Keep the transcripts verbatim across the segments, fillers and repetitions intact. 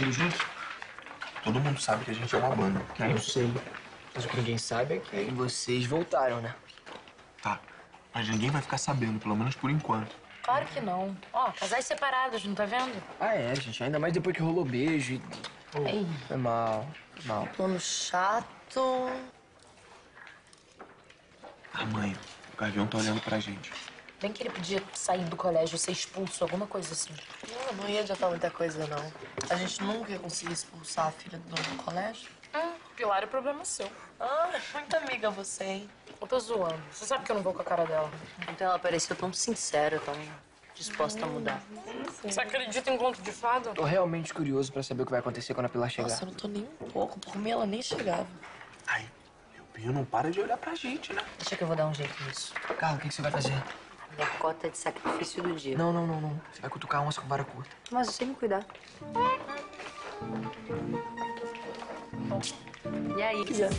indo juntos? Todo mundo sabe que a gente é uma banda. Ah, eu sei. Mas o que ninguém sabe é que vocês voltaram, né? Tá, mas ninguém vai ficar sabendo, pelo menos por enquanto. Claro que não. Ó, casais separados, não tá vendo? Ah, é, gente. Ainda mais depois que rolou beijo e... Oh, Ei. foi mal, foi mal. Plano chato. Ah, mãe, o Gavião tá olhando pra gente. Bem que ele podia sair do colégio, ser expulso, alguma coisa assim. Não, não ia adiantar muita coisa, não. A gente nunca ia conseguir expulsar a filha do dono do colégio. Hum, Pilar, é problema seu. Ah, muito amiga você, hein? Eu tô zoando. Você sabe que eu não vou com a cara dela. Então ela pareceu tão sincera, tão disposta a mudar. Você acredita em conto de fada? Tô realmente curioso pra saber o que vai acontecer quando a Pilar chegar. Nossa, eu não tô nem um pouco. Por mim, ela nem chegava. Ai, meu Pio não para de olhar pra gente, né? Deixa que eu vou dar um jeito nisso. Carla, o que, que você vai fazer? Minha cota de sacrifício do dia. Não, não, não, não. Você vai cutucar onça com vara curta. Mas eu sei me cuidar. E aí?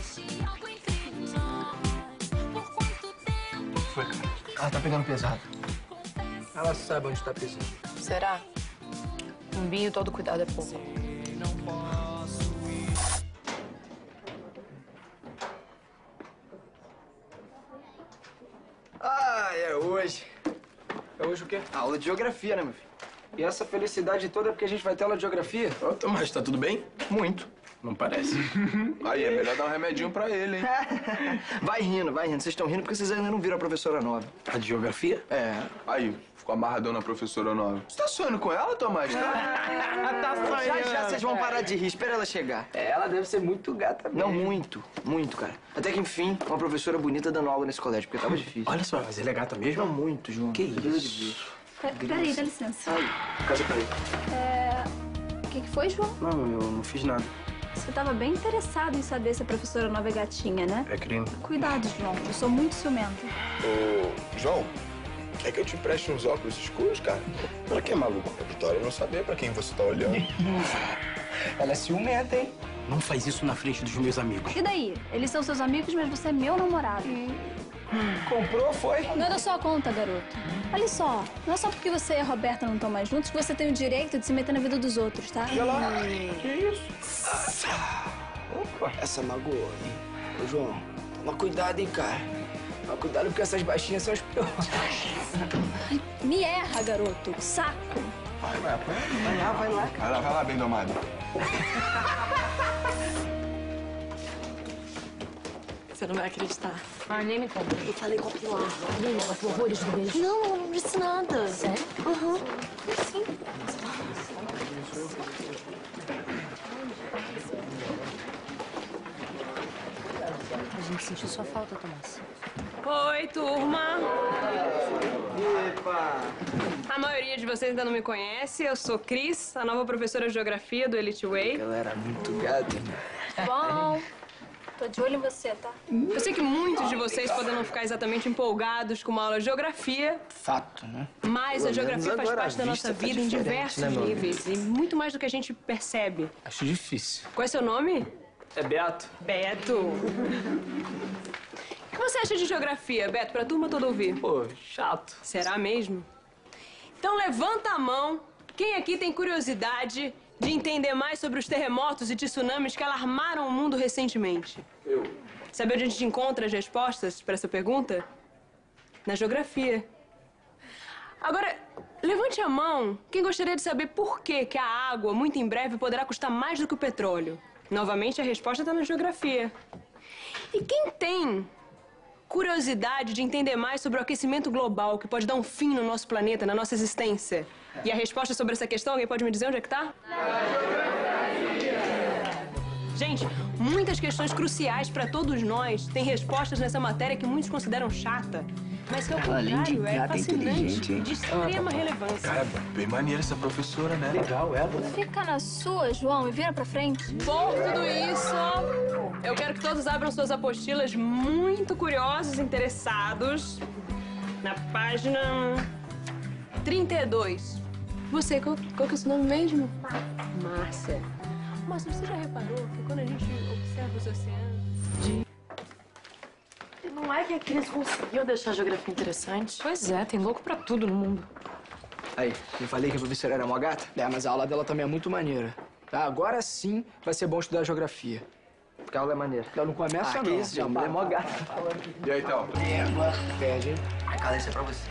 Foi, cara. Ela tá pegando pesado. Ela sabe onde tá pisando. Será? Um vinho todo cuidado é pouco. Ah, é hoje. É hoje o quê? Aula de geografia, né, meu filho? E essa felicidade toda é porque a gente vai ter aula de geografia? Ô, Tomás, tá tudo bem? Muito. Não parece. Aí, é melhor dar um remedinho pra ele, hein? Vai rindo, vai rindo. Vocês estão rindo porque vocês ainda não viram a professora nova. A de geografia? É. Aí, ficou amarradão na professora nova. Você tá sonhando com ela, Tomás? Tá? tá já já vocês vão parar de rir. Espera ela chegar. É, ela deve ser muito gata mesmo. Não, muito. Muito, cara. Até que, enfim, uma professora bonita dando aula nesse colégio, porque tava difícil. Olha só, mas ele é gata mesmo? Não, muito, João. Que isso? Peraí, dá licença. Ai, casa pra ele. É... O que que foi, João? Não, eu não fiz nada. Você tava bem interessado em saber se a professora nova é gatinha, né? É crime. Cuidado, João. Eu sou muito ciumenta. Ô, João, quer que eu te empreste uns óculos escuros, cara? Pra que, maluco? A Vitória não saber pra quem você tá olhando. Ela é ciumenta, hein? Não faz isso na frente dos meus amigos. E daí? Eles são seus amigos, mas você é meu namorado. Comprou, foi? Não é da sua conta, garoto. Olha só, não é só porque você e a Roberta não estão mais juntos que você tem o direito de se meter na vida dos outros, tá? Olha lá. Que isso? Opa. Essa magoou, hein? Ô, João, toma cuidado, hein, cara. Toma cuidado porque essas baixinhas são as piores. Ai, me erra, garoto. Saco. Vai, vai, vai lá, vai lá. Vai lá, vai lá, bem domado. Você não vai acreditar. Ah, nem me conta. Eu falei com a Pilar. E aí, ela falou horrores do beijo? Não, ela não disse nada. Sério? Aham. Sim. A gente sentiu sua falta, Tomás. Oi, turma. Epa! A maioria de vocês ainda não me conhece. Eu sou Cris, a nova professora de geografia do Elite Way. Ela era muito gata, né? Bom, tô de olho em você, tá? Eu sei que muitos de vocês podem não ficar exatamente empolgados com uma aula de geografia, Fato, né? mas a Pelo geografia menos faz agora parte a da vista nossa tá vida em diferente, diversos né, meu amigo? níveis e muito mais do que a gente percebe. Acho difícil. Qual é seu nome? É Beato? Beto. O que você acha de geografia, Beto, pra turma toda ouvir? Pô, chato. Será mesmo? Então levanta a mão. Quem aqui tem curiosidade de entender mais sobre os terremotos e tsunamis que alarmaram o mundo recentemente? Eu. Sabe onde a gente encontra as respostas para essa pergunta? Na geografia. Agora, levante a mão quem gostaria de saber por que que a água, muito em breve, poderá custar mais do que o petróleo. Novamente, a resposta está na geografia. E quem tem curiosidade de entender mais sobre o aquecimento global que pode dar um fim no nosso planeta, na nossa existência? E a resposta sobre essa questão, alguém pode me dizer onde é que tá? Gente, muitas questões cruciais para todos nós têm respostas nessa matéria que muitos consideram chata, mas que, ao Além de contrário, é gata, inteligente, fascinante hein? e de extrema relevância. Cara, bem maneira essa professora, né? Legal, ela. Fica na sua, João, e vira pra frente. Por tudo isso, eu quero que todos abram suas apostilas muito curiosos e interessados na página trinta e dois. Você, qual, qual que é o seu nome mesmo? Márcia. Márcia, você já reparou que quando a gente observa os oceanos... Não é que a Cris conseguiu deixar a geografia interessante? Pois é, tem louco pra tudo no mundo. Aí, eu falei que a professora era uma gata? É, mas a aula dela também é muito maneira. Tá, agora sim vai ser bom estudar geografia. Porque a aula é maneira. Não, não começa Ah, não. que isso, já, é mó gato. E aí, Théo? Perde, hein? Ai, cara, isso é pra você.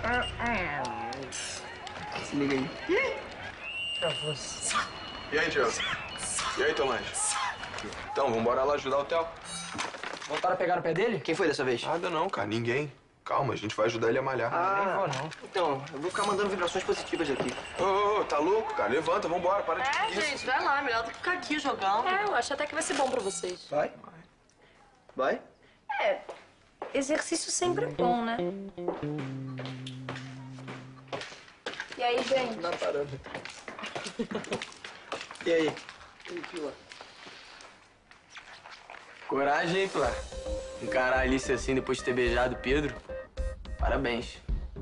Se liga aí. Pra você. E aí, Diego? E aí, Tomás? Então, vambora lá ajudar o Théo. Voltaram a pegar no pé dele? Quem foi dessa vez? Nada não, cara. Ninguém. Calma, a gente vai ajudar ele a malhar. Ah, nem vou não. Então, eu vou ficar mandando vibrações positivas aqui. Ô, ô, ô, tá louco, cara? Levanta, vambora, para de... É, isso. gente, vai lá. Melhor do que ficar aqui jogando. É, eu acho até que vai ser bom pra vocês. Vai? Vai? É, exercício sempre é bom, né? E aí, gente? Não parando. E aí? Coragem, hein, Pilar? Encarar a Alice assim depois de ter beijado o Pedro. Parabéns.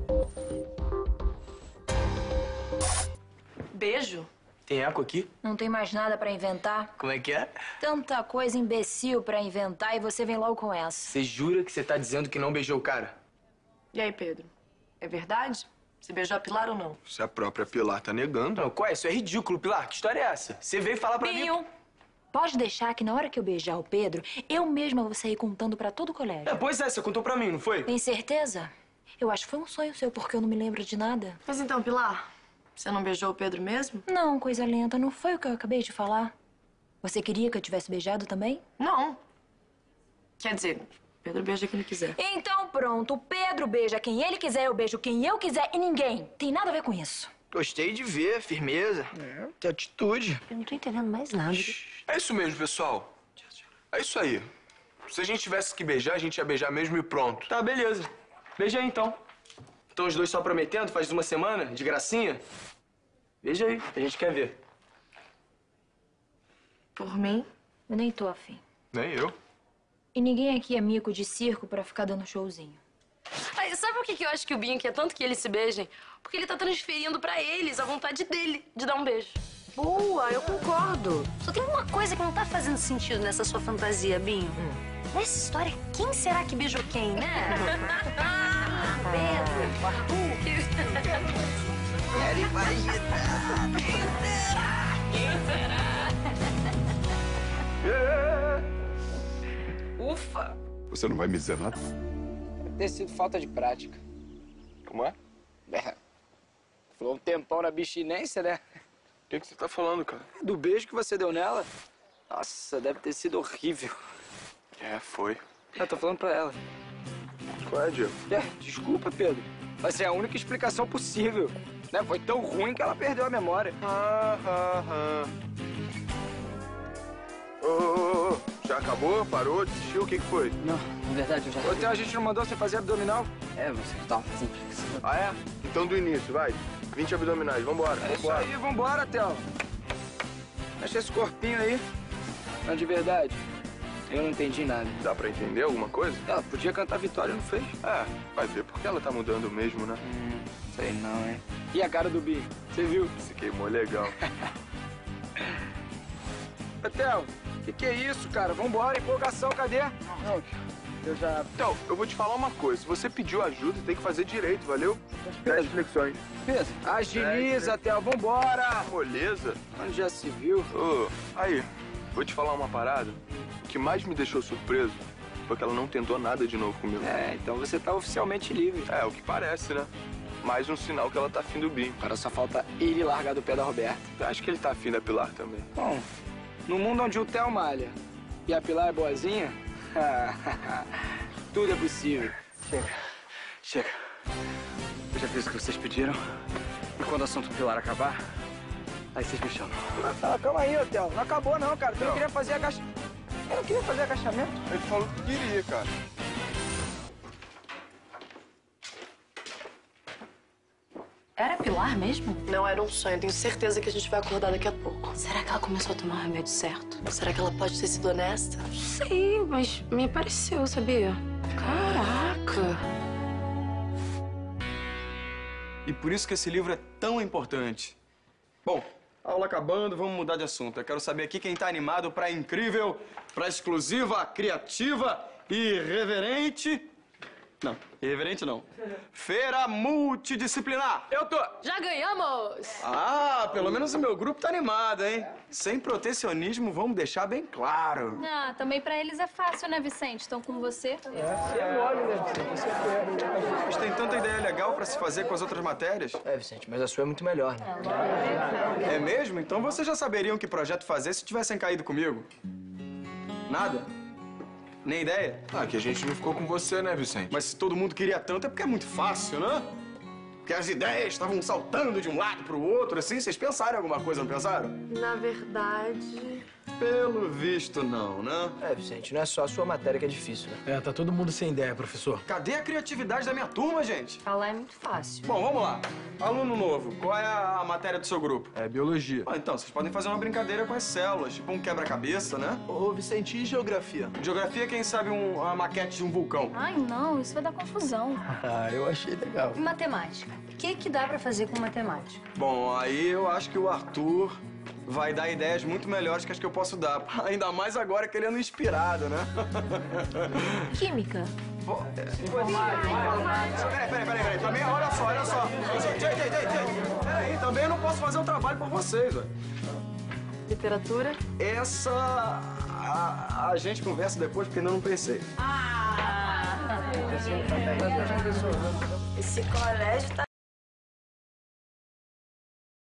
Beijo? Tem eco aqui? Não tem mais nada pra inventar? Como é que é? Tanta coisa imbecil pra inventar e você vem logo com essa. Você jura que você tá dizendo que não beijou o cara? E aí, Pedro? É verdade? Você beijou a Pilar ou não? Se a própria Pilar tá negando... Não, qual é? Isso é ridículo, Pilar. Que história é essa? Você veio falar pra Binho, mim... pode deixar que na hora que eu beijar o Pedro, eu mesma vou sair contando pra todo o colégio. É, pois é, você contou pra mim, não foi? Tem certeza? Eu acho que foi um sonho seu, porque eu não me lembro de nada. Mas então, Pilar, você não beijou o Pedro mesmo? Não, coisa lenta, não foi o que eu acabei de falar. Você queria que eu tivesse beijado também? Não. Quer dizer, Pedro beija quem ele quiser. Então pronto, o Pedro beija quem ele quiser, eu beijo quem eu quiser e ninguém tem nada a ver com isso. Gostei de ver, firmeza. É, tem atitude. Eu não tô entendendo mais nada. É isso mesmo, pessoal. É isso aí. Se a gente tivesse que beijar, a gente ia beijar mesmo e pronto. Tá, beleza. Beija aí, então. Estão os dois só prometendo? Faz uma semana? De gracinha? Beija aí, a gente quer ver. Por mim? Eu nem tô afim. Nem eu. E ninguém aqui é mico de circo pra ficar dando showzinho. Ai, sabe por que que eu acho que o Binho quer tanto que eles se beijem? Porque ele tá transferindo pra eles a vontade dele de dar um beijo. Boa, eu concordo. Só tem uma coisa que não tá fazendo sentido nessa sua fantasia, Binho. Nessa história, quem será que beijou quem, né? Pedro, Arthur. Quero imaginar. Quem será? Ufa! Você não vai me dizer nada? Deve ter sido falta de prática. Como é? É. Falou um tempão na bichinência, né? O que, que você tá falando, cara? Do beijo que você deu nela. Nossa, deve ter sido horrível. É, foi. Eu tô falando pra ela. Qual é, Diego? É, desculpa, Pedro. Mas é a única explicação possível. Né? Foi tão ruim que ela perdeu a memória. Ah, ah, ah. Ô, ô, ô, já acabou? Parou? Desistiu? O que, que foi? Não, na verdade eu já... Ô, Theo, a gente não mandou você fazer abdominal? É, você tava fazendo isso. Ah, é? Então do início, vai. vinte abdominais, vambora, É isso vambora. aí, vambora, Theo. Mexe esse corpinho aí. Mas de verdade, eu não entendi nada. Dá pra entender alguma coisa? Ela podia cantar Vitória, não fez? É, vai ver porque ela tá mudando mesmo, né? Hum, sei não, hein? E a cara do Bi? Você viu? Se queimou legal. Ô, Theo, que que é isso, cara? Vambora, empolgação, cadê? Não, eu já... Então, eu vou te falar uma coisa. Se você pediu ajuda, tem que fazer direito, valeu? dez flexões. Pedro, agiliza, Theo, vambora! Moleza? Onde já se viu? Ô, aí, vou te falar uma parada. O que mais me deixou surpreso foi que ela não tentou nada de novo comigo. É, então você tá oficialmente livre. É, o que parece, né? Mais um sinal que ela tá afim do Binho. Agora só falta ele largar do pé da Roberta. Eu acho que ele tá afim da Pilar também. Bom, no mundo onde o Theo malha e a Pilar é boazinha, tudo é possível. Chega, chega. Eu já fiz o que vocês pediram. E quando o assunto Pilar acabar, aí vocês me chamam. Ah, calma aí, Theo. Não acabou não, cara. Tu não queria fazer agachamento. Eu não queria fazer agachamento. Ele falou que queria, cara. Era Pilar mesmo? Não era um sonho. Tenho certeza que a gente vai acordar daqui a pouco. Será que ela começou a tomar o remédio certo? Será que ela pode ter sido honesta? Não sei, mas me pareceu, sabia? Caraca! E por isso que esse livro é tão importante. Bom, aula acabando, vamos mudar de assunto. Eu quero saber aqui quem tá animado pra incrível, pra exclusiva, criativa e irreverente Não, irreverente não. Feira multidisciplinar. Eu tô. Já ganhamos! Ah, pelo menos o meu grupo tá animado, hein? Sem protecionismo, vamos deixar bem claro. Ah, também pra eles é fácil, né, Vicente? Estão com você. Mas tem tanta ideia legal pra se fazer com as outras matérias. É, Vicente, mas a sua é muito melhor, né? É mesmo? Então vocês já saberiam que projeto fazer se tivessem caído comigo. Nada? Nem ideia? Ah, que a gente não ficou com você, né, Vicente? Mas se todo mundo queria tanto é porque é muito fácil, né? Porque as ideias estavam saltando de um lado pro outro, assim. Vocês pensaram em alguma coisa, não pensaram? Na verdade... Pelo visto, não, né? É, Vicente, não é só a sua matéria que é difícil, né? É, tá todo mundo sem ideia, professor. Cadê a criatividade da minha turma, gente? Falar é muito fácil. Bom, vamos lá. Aluno novo, qual é a matéria do seu grupo? É biologia. Ah, então, vocês podem fazer uma brincadeira com as células, tipo um quebra-cabeça, né? Ô, Vicente, e geografia? Geografia, quem sabe um, uma maquete de um vulcão. Ai, não, isso vai dar confusão. Ah, eu achei legal. E matemática? O que que dá pra fazer com matemática? Bom, aí eu acho que o Arthur vai dar ideias muito melhores que as que eu posso dar. Ainda mais agora que ele anda inspirado, né? Química. Peraí, peraí, peraí, peraí. Também, olha só, olha só. Tchê, tchê, tchê, tchê. Peraí, também eu não posso fazer o trabalho por vocês, velho. Literatura? Essa... A, a gente conversa depois, porque ainda não pensei. Esse colégio tá